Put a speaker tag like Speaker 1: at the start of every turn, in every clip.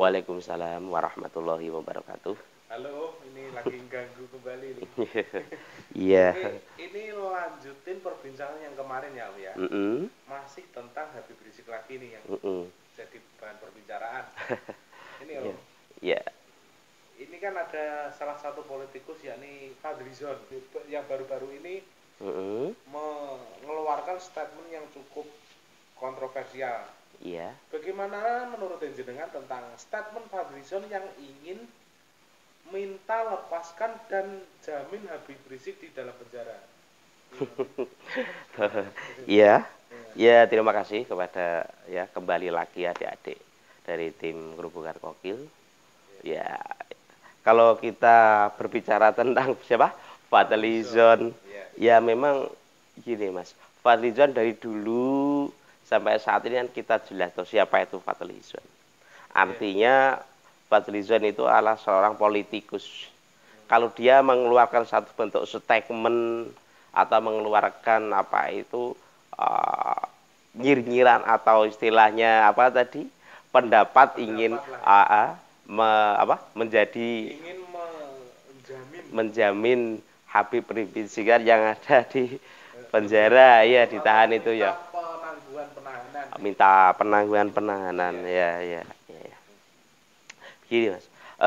Speaker 1: Waalaikumsalam warahmatullahi wabarakatuh.
Speaker 2: Halo, ini lagi ganggu kembali nih.
Speaker 1: Iya.
Speaker 2: Ini lanjutin perbincangan yang kemarin ya, Om ya. Masih tentang Habib Rizik lagi nih yang jadi bahan perbicaraan. Ini Om.
Speaker 1: Iya.
Speaker 2: Ini kan ada salah satu politikus yakni Fadlizon yang baru-baru ini mengeluarkan statement yang cukup kontroversial.
Speaker 1: Iya.
Speaker 2: Bagaimana menurut jenengan tentang statement Fadlizon yang ingin minta lepaskan dan jamin Habib Rizik di dalam penjara?
Speaker 1: Iya. Ya, terima kasih kepada ya kembali lagi adik-adik dari tim Gerobogan Kokil. Ya, kalau kita berbicara tentang siapa? Fadlizon. Ya memang gini Mas. Fadlizon dari dulu sampai saat ini kan kita jelas tahu siapa itu Fadlizon. Artinya Fadlizon itu adalah seorang politikus. Kalau dia mengeluarkan satu bentuk statement atau mengeluarkan apa itu nyir-nyiran atau istilahnya apa tadi pendapat ingin menjamin Habib Rizik yang ada di penjara ya ditahan itu ya minta penangguhan penahanan ya. Gini Mas,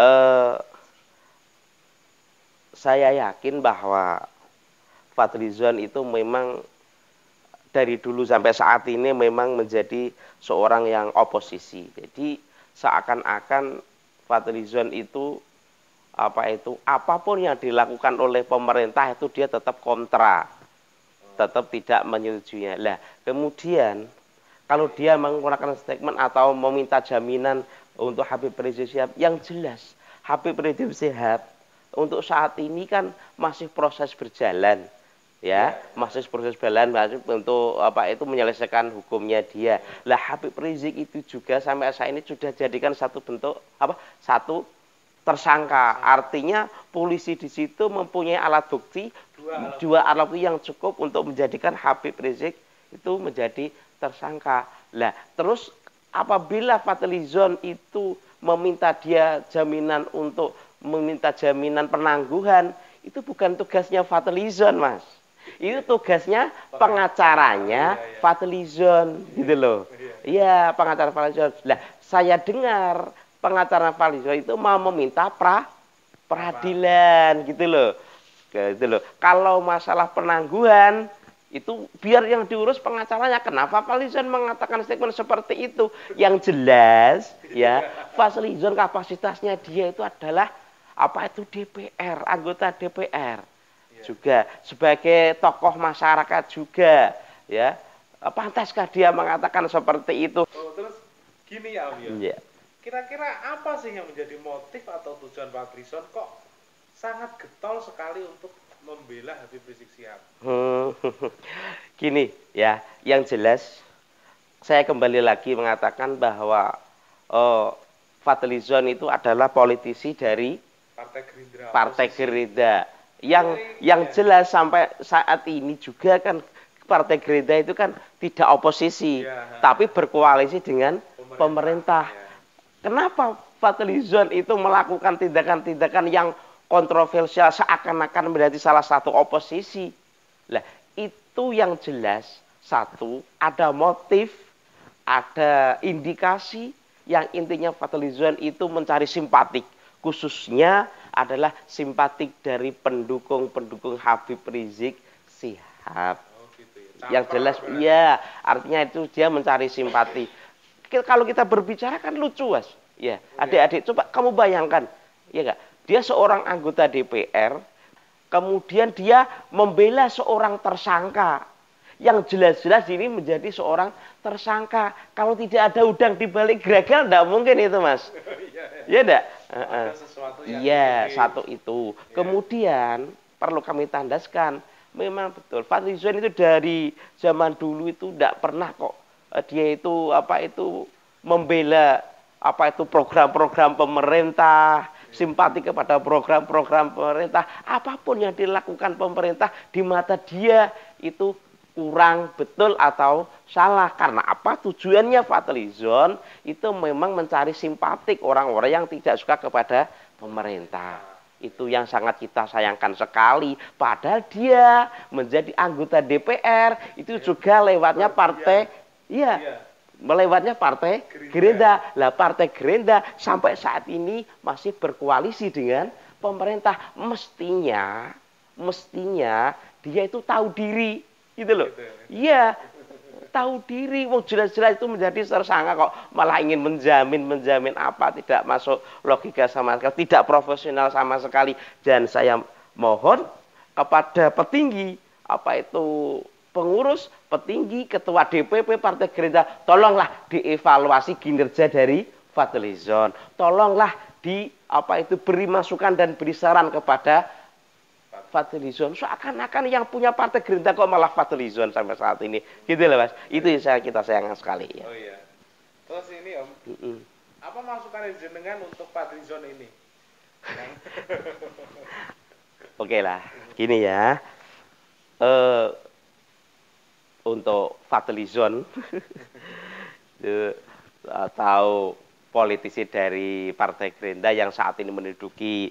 Speaker 1: saya yakin bahwa Fadlizon itu memang dari dulu sampai saat ini memang menjadi seorang yang oposisi. Jadi seakan-akan Fadlizon itu apapun yang dilakukan oleh pemerintah itu dia tetap kontra, tetap tidak menyetujuinya. Lah kemudian kalau dia menggunakan statement atau meminta jaminan untuk Habib Rizik Syihab, yang jelas Habib Rizik Syihab untuk saat ini kan masih proses berjalan ya, masih proses berjalan untuk menyelesaikan hukumnya dia. Lah Habib Rizik itu juga sampai saat ini sudah jadikan satu bentuk satu tersangka. Artinya polisi di situ mempunyai alat bukti, dua alat bukti yang cukup untuk menjadikan Habib Rizik itu menjadi tersangka. Lah terus apabila Fadlizon itu meminta dia jaminan untuk meminta jaminan penangguhan, itu bukan tugasnya Fadlizon Mas. Itu tugasnya pengacaranya Fadlizon gitu loh. Iya, pengacara Fadlizon. Lah saya dengar pengacara Fadlizon itu mau meminta peradilan gitu loh. Gitu loh. Kalau masalah penangguhan itu biar yang diurus pengacaranya. Kenapa Fadlizon mengatakan statement seperti itu? Yang jelas ya, Fadlizon kapasitasnya dia itu adalah DPR, anggota DPR. Juga sebagai tokoh masyarakat juga ya. Pantaskah dia mengatakan seperti itu?
Speaker 2: Terus gini ya Om ya. Kira-kira apa sih yang menjadi motif atau tujuan Fadlizon kok sangat getol sekali untuk membela Habib Rizik Syihab?
Speaker 1: Gini ya, yang jelas saya kembali lagi mengatakan bahwa Fadlizon itu adalah politisi dari Partai Gerindra. Yang jelas sampai saat ini juga kan Partai Gerindra itu kan tidak oposisi, tapi berkoalisi dengan pemerintah. Kenapa Fadlizon itu melakukan tindakan-tindakan yang kontroversial seakan-akan menjadi salah satu oposisi? Lah, itu yang jelas satu, ada motif, ada indikasi yang intinya Fadlizon itu mencari simpatik, khususnya adalah simpatik dari pendukung-pendukung Habib Rizik Syihab. Yang jelas iya, artinya itu dia mencari simpati. Kalau kita berbicara kan lucu Mas. Ya, adik-adik coba kamu bayangkan, ya enggak? Dia seorang anggota DPR, kemudian dia membela seorang tersangka. Yang jelas-jelas ini menjadi seorang tersangka. Kalau tidak ada udang di balik geragal, enggak mungkin itu Mas. Iya enggak? Iya, satu itu. Kemudian perlu kami tandaskan, memang betul Fadlizon itu dari zaman dulu itu tidak pernah kok dia itu membela program-program pemerintah, simpati kepada program-program pemerintah. Apapun yang dilakukan pemerintah di mata dia itu kurang betul atau salah. Karena apa? Tujuannya Fadlizon itu memang mencari simpatik orang-orang yang tidak suka kepada pemerintah. Itu yang sangat kita sayangkan sekali. Padahal dia menjadi anggota DPR itu juga lewatnya partai, iya, melewatnya partai Gerindra. Lah partai Gerindra sampai saat ini masih berkoalisi dengan pemerintah. Mestinya dia itu tahu diri, gitu loh. Iya, tahu diri. Wong jelas-jelas itu menjadi tersangka kok malah ingin menjamin apa, tidak masuk logika sama sekali, tidak profesional sama sekali. Dan saya mohon kepada petinggi, apa itu pengurus, petinggi, ketua DPP Partai Gerindra, tolonglah dievaluasi kinerja dari Fadlizon. Tolonglah beri masukan dan beri saran kepada Fadlizon. Seakan-akan yang punya Partai Gerindra kok malah Fadlizon sampai saat ini. Gitu loh Mas. Itu yang kita sayangkan sekali ya.
Speaker 2: Oh iya. Terus ini Om, apa masukan jenengan untuk Fadlizon ini?
Speaker 1: Oke lah, gini ya. Untuk Fadlizon atau politisi dari Partai Gerindra yang saat ini menduduki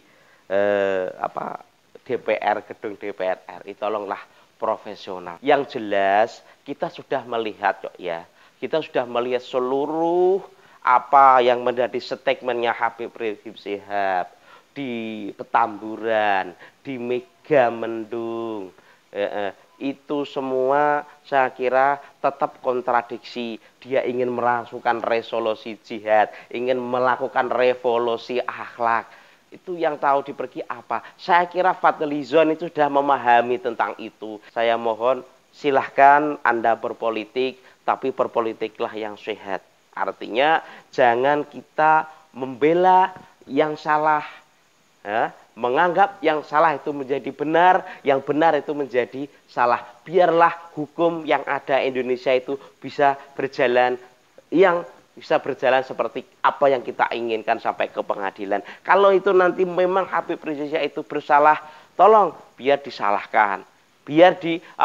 Speaker 1: DPR, gedung DPR RI, tolonglah profesional. Yang jelas kita sudah melihat kok ya, kita sudah melihat seluruh apa yang menjadi statementnya Habib Rizik Syihab di Petamburan, di Megamendung, itu semua saya kira tetap kontradiksi. Dia ingin melakukan resolusi jihad, ingin melakukan revolusi akhlak. Itu yang tahu dipergi apa. Saya kira Fadlizon itu sudah memahami tentang itu. Saya mohon silahkan Anda berpolitik, tapi berpolitiklah yang sehat. Artinya jangan kita membela yang salah, ya, menganggap yang salah itu menjadi benar, yang benar itu menjadi salah. Biarlah hukum yang ada Indonesia itu bisa berjalan seperti apa yang kita inginkan sampai ke pengadilan. Kalau itu nanti memang Habib Rizik Syihab itu bersalah, tolong biar disalahkan. Biar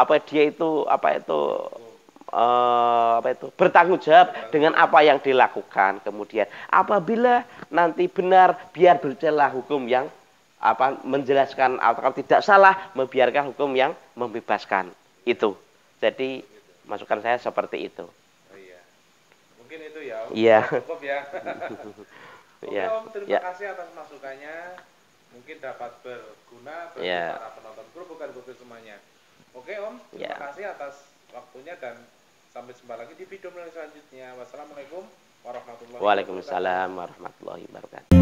Speaker 1: bertanggung jawab dengan apa yang dilakukan. Kemudian apabila nanti benar, biar berjalan hukum yang menjelaskan, atau tidak salah membiarkan hukum yang membebaskan. Itu. Jadi masukan saya seperti itu.
Speaker 2: Mungkin itu ya Om.
Speaker 1: Iya.
Speaker 2: Cukup ya. Oke Om, terima kasih atas masukannya. Mungkin dapat berguna bagi para penonton grup bukan grup semuanya. Oke Om, terima kasih atas waktunya dan sampai jumpa lagi di video selanjutnya. Wassalamualaikum warahmatullahi wabarakatuh.
Speaker 1: Waalaikumsalam warahmatullahi wabarakatuh.